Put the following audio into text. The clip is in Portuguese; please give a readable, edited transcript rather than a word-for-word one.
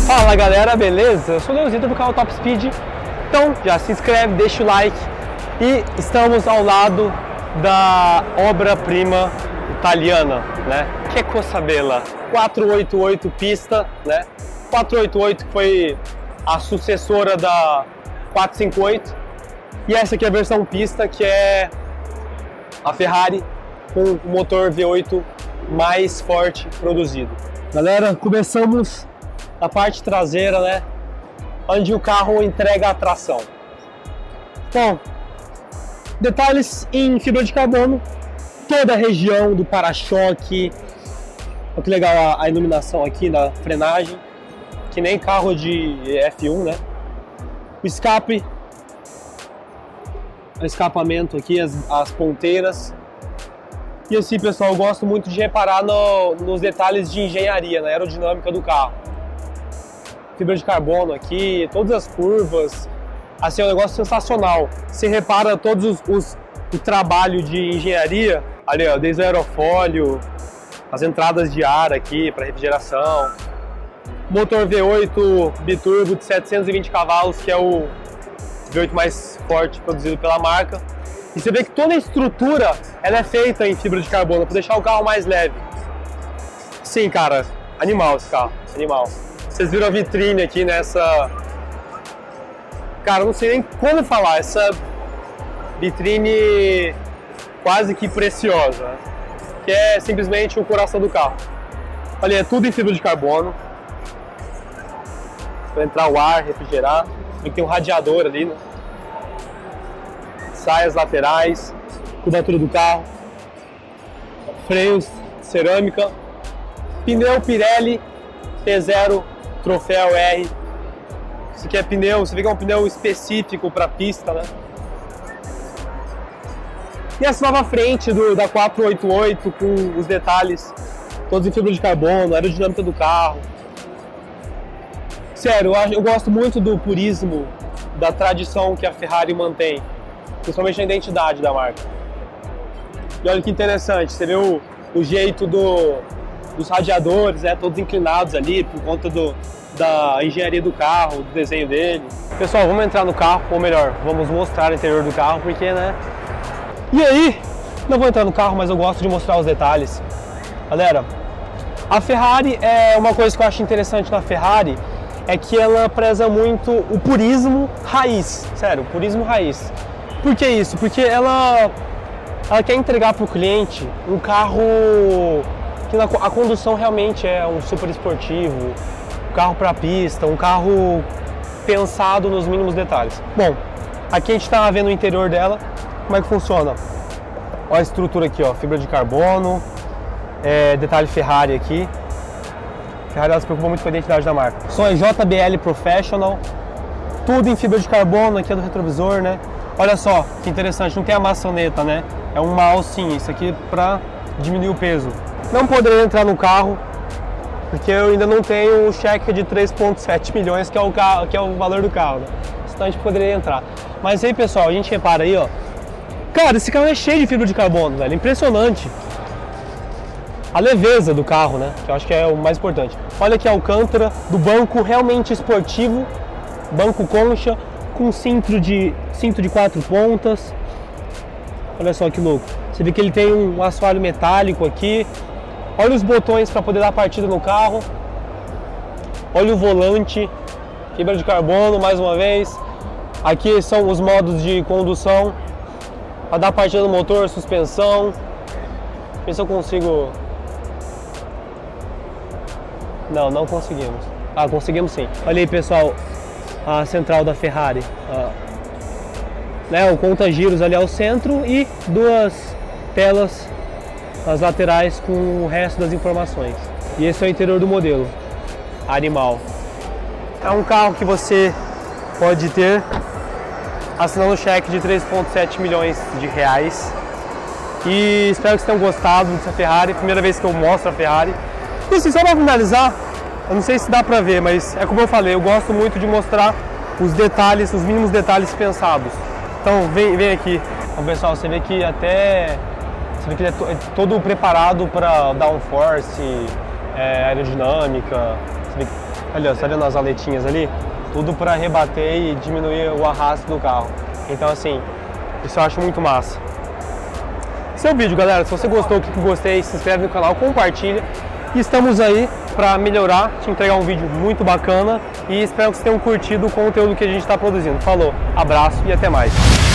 Fala galera, beleza? Eu sou o Leozito do canal Top Speed. Então já se inscreve, deixa o like. E estamos ao lado da obra-prima italiana, né? Que é Cosa Bella 488 pista, né? 488 que foi a sucessora da 458. E essa aqui é a versão pista, que é a Ferrari com o motor V8 mais forte produzido. Galera, começamos na parte traseira, né? Onde o carro entrega a tração. Bom, detalhes em fibra de carbono, toda a região do para-choque. Olha que legal a iluminação aqui na frenagem, que nem carro de F1, né? O escape, o escapamento aqui, as ponteiras. E assim, pessoal, eu gosto muito de reparar nos detalhes de engenharia, na aerodinâmica do carro. Fibra de carbono aqui, todas as curvas, assim, é um negócio sensacional. Você repara todos o trabalho de engenharia, ali ó, desde o aerofólio, as entradas de ar aqui para refrigeração. Motor V8 biturbo de 720 cavalos, que é o V8 mais forte produzido pela marca. E você vê que toda a estrutura ela é feita em fibra de carbono para deixar o carro mais leve. Sim, cara, animal esse carro, animal. Vocês viram a vitrine aqui nessa... Cara, eu não sei nem como falar, essa vitrine quase que preciosa, né? Que é simplesmente o coração do carro. Olha, é tudo em fibra de carbono. Para entrar o ar, refrigerar. Tem um radiador ali, né? Saias laterais, cobertura do carro, freios, cerâmica, pneu Pirelli P0 Troféu R. Esse aqui é pneu, você vê que é um pneu específico para pista, né? E essa nova frente da 488 com os detalhes todos em fibra de carbono, a aerodinâmica do carro. Sério, eu gosto muito do purismo, da tradição que a Ferrari mantém, principalmente na identidade da marca. E olha que interessante, você vê o jeito dos radiadores, né, todos inclinados ali por conta da engenharia do carro, do desenho dele. Pessoal, vamos entrar no carro, ou melhor, vamos mostrar o interior do carro, porque, né? E aí, não vou entrar no carro, mas eu gosto de mostrar os detalhes. Galera, a Ferrari, uma coisa que eu acho interessante na Ferrari, é que ela preza muito o purismo raiz, sério, o purismo raiz. Por que isso? Porque ela quer entregar para o cliente um carro que a condução realmente é um super esportivo, um carro para pista, um carro pensado nos mínimos detalhes. Bom, aqui a gente está vendo o interior dela, como é que funciona. Olha a estrutura aqui, ó, fibra de carbono, detalhe Ferrari aqui. Ferrari ela se preocupa muito com a identidade da marca. Som é JBL Professional, tudo em fibra de carbono, aqui é do retrovisor, né? Olha só, que interessante, não tem a maçaneta, né? É uma alcinha, isso aqui para diminuir o peso. Não poderia entrar no carro, porque eu ainda não tenho o cheque de 3,7 milhões, que é o valor do carro, né? Senão a gente poderia entrar. Mas aí, pessoal, a gente repara aí, ó. Cara, esse carro é cheio de fibra de carbono, velho, impressionante. A leveza do carro, né? Que eu acho que é o mais importante. Olha aqui a alcântara do banco realmente esportivo, banco concha, com cinto de 4 pontas. Olha só que louco. Você vê que ele tem um assoalho metálico aqui. Olha os botões para poder dar partida no carro. Olha o volante, fibra de carbono mais uma vez. Aqui são os modos de condução para dar partida no motor, suspensão. Ver se eu consigo. Não conseguimos. Ah, conseguimos sim. Olha aí, pessoal, a central da Ferrari. Né, o conta-giros ali ao centro e duas telas nas laterais com o resto das informações. E esse é o interior do modelo. Animal. É um carro que você pode ter assinando o cheque de 3,7 milhões de reais. E espero que vocês tenham gostado dessa Ferrari. Primeira vez que eu mostro a Ferrari. E assim, só para finalizar, eu não sei se dá pra ver, mas é como eu falei, eu gosto muito de mostrar os detalhes, os mínimos detalhes pensados. Então vem aqui. Então, pessoal, você vê que ele é todo preparado para downforce, aerodinâmica. Olha, tá vendo as aletinhas ali? Tudo para rebater e diminuir o arrasto do carro. Então assim, isso eu acho muito massa. Esse é o vídeo, galera. Se você gostou, clique em gostei, se inscreve no canal, compartilha. E estamos aí para melhorar, te entregar um vídeo muito bacana. E espero que vocês tenham curtido o conteúdo que a gente está produzindo. Falou, abraço e até mais.